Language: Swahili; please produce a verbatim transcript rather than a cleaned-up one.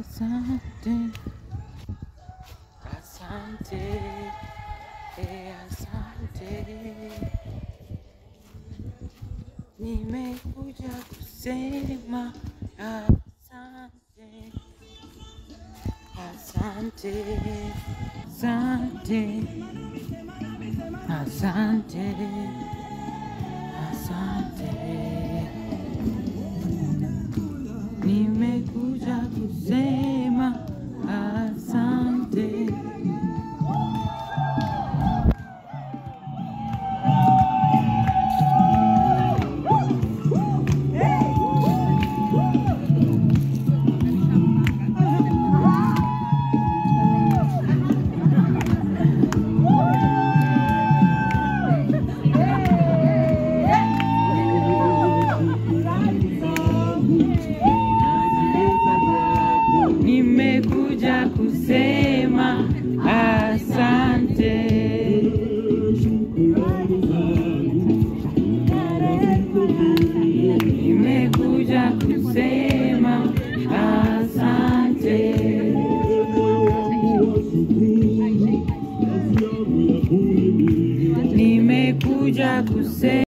Asante, asante, eh, asante. Nimekuja kusema asante, asante, asante, asante, asante. Nimekuja kusema asante. Nimekuja kusema asante. Nimekuja kusema asante. Nimekuja kusema